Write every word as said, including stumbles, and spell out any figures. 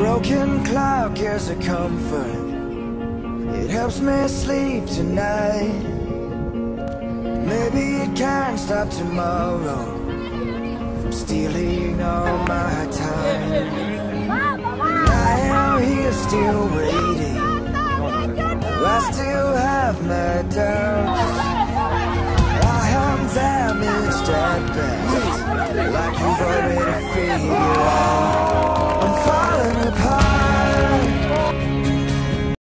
broken clock is a comfort. It helps me sleep tonight. Maybe it can't stop tomorrow from stealing all my time. I am here still waiting. I still have my doubts. I am damaged at best, like you've already figured out. I'm falling apart.